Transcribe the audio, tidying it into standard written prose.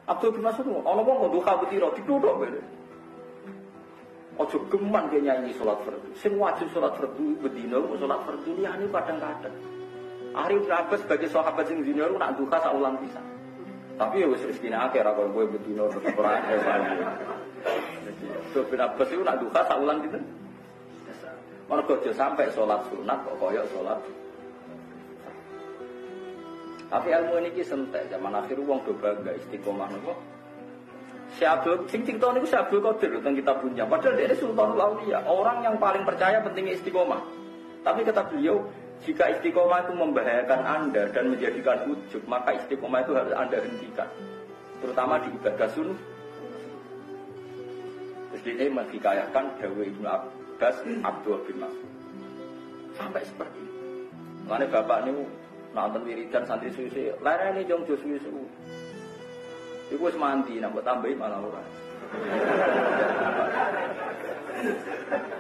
Abdul bin Mas'ud ana wong duha betira dituthuk kowe. Ojo geman dia nyanyi sholat fardu. Sing wajib sholat fardu bedino sholat fardu liyane kadang-kadang. Ari Abbas sebagai sahabat sing dina nak duha saulang pisan. Tapi ya wis rezekine akeh ra kowe bedino tetep ora akeh. Jadi bin Abbas itu nak duha saulang pinten? Mergo aja sampai sholat sunat kok koyo sholat. Tapi ilmu ini sentek zaman akhir wong do bangga istiqomah nopo. Syabul sing cerita niku Syabul Qadir tentang kita punya. Padahal dia Sultanul Auliya, orang yang paling percaya pentingnya istiqomah. Tapi kata beliau, jika istiqomah itu membahayakan Anda dan menjadikan ujub, maka istiqomah itu harus Anda hentikan. Terutama di ibadah sunnah. Terus dia menghikayakan Dawe Ibnu Abbas Abdul bin Mas'ud. Sampai seperti itu. Makanya bapak ini nonton wiridan santri suwi-suwi, lerene jong jo suwi-suwi. Iku wis mandi, nambah tambahin malah ora.